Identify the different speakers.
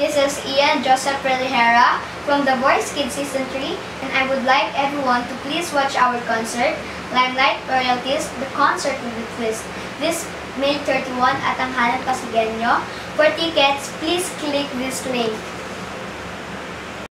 Speaker 1: This is Ian Joseph Relihera from The Voice Kids Season 3, and I would like everyone to please watch our concert, Limelight Royalties, The Concert with a Twist, this May 31 at Anghalan Pasigueño. For tickets, please click this link.